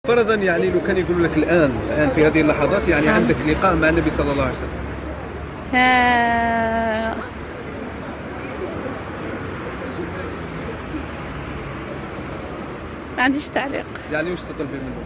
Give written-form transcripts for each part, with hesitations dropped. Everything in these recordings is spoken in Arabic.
فرضا يعني لو كان يقول لك الآن في هذه اللحظات يعني عندك لقاء مع النبي صلى الله عليه وسلم. ما عنديش تعليق. يعني وش تطلبي منه؟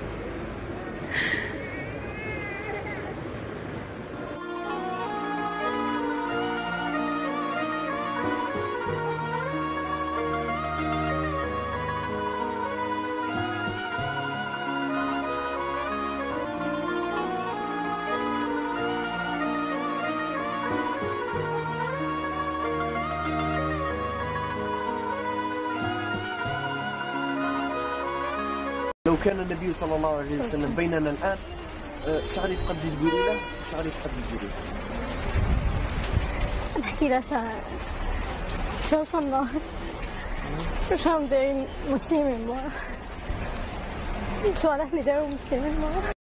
لو كان النبي صلى الله عليه وسلم بيننا الآن شعري تقدي تقولي له شعري تقدي تقولي له نحكي له شو وصلنا شو عم دايرين مسلمين ما صالح اللي دايروا مسلمين ما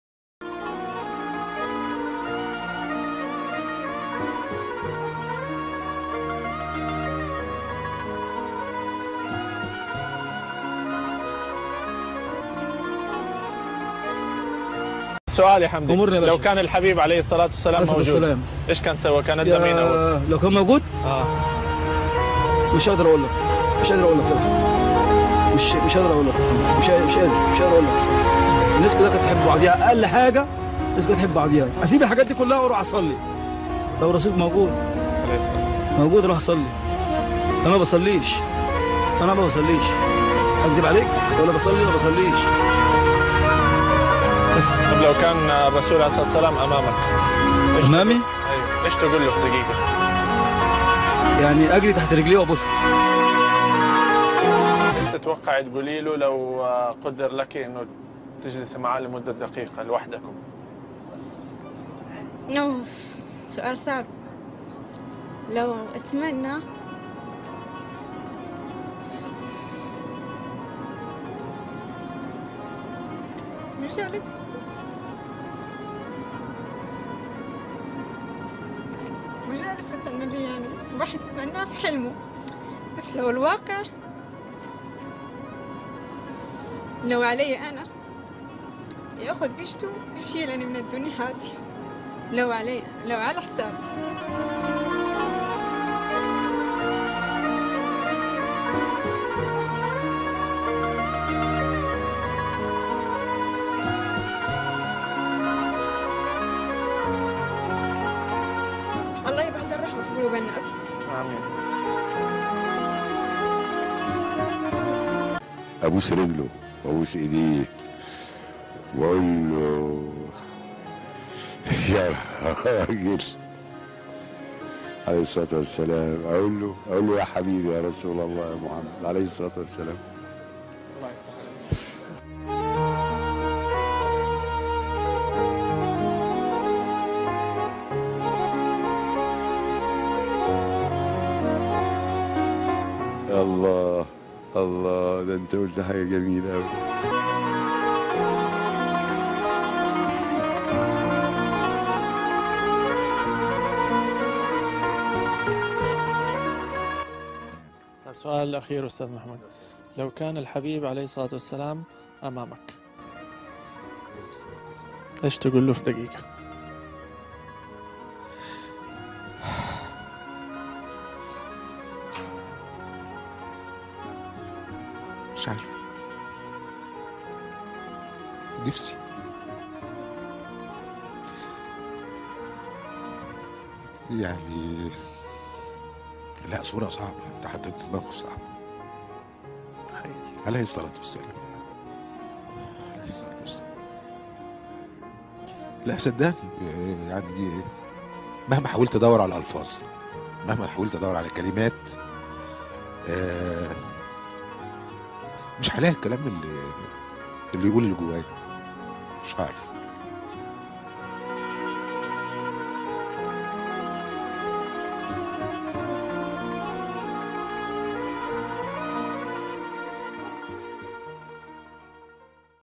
سؤال يا حمدي، لو كان الحبيب عليه الصلاة والسلام موجود ايش كان سوى؟ كان ادى مين اول؟ لو كان موجود؟ مش قادر اقول لك صراحة. مش قادر اقول لك مش قادر اقول لك صراحة. الناس كلها كانت تحب بعضيها، اقل حاجة الناس كانت تحب بعضيها. اسيب الحاجات دي كلها واروح اصلي. لو الرسول موجود اروح اصلي. انا ما بصليش. اكذب عليك؟ ولا بصلي ولا بصليش. بس طب لو كان الرسول عليه الصلاة والسلام امامك امامي؟ ايوه ايش تقول له في دقيقة؟ يعني اجري تحت رجليه وابوسها. ايش تتوقع تقولي له لو قدر لك انه تجلسي معاه لمدة دقيقة لوحدكم؟ سؤال صعب. لو اتمنى مجالسة النبي، يعني الواحد يتمناه في حلمه، بس لو الواقع لو علي أنا ياخذ بيشته يشيلني من الدنيا هذه، لو على حسابي. الله يبعث الرحمة في قلوب الناس. آمين. أبوس رجله وأبوس إيديه وأقول له يا راجل عليه الصلاة والسلام، أقول له يا حبيبي يا رسول الله يا محمد عليه الصلاة والسلام. الله يفتح الله الله، ده انت قلت حاجة جميلة أوي. السؤال الأخير أستاذ محمود، لو كان الحبيب عليه الصلاة والسلام أمامك ايش تقول له في دقيقة؟ مش عارف، نفسي يعني لا، صورة صعبة، انت حطيت موقف صعب. عليه الصلاة والسلام. لا صدقني، يعني مهما حاولت ادور على الالفاظ، مهما حاولت ادور على كلمات، مش هلاقي الكلام اللي يقول اللي جوايا. مش عارف.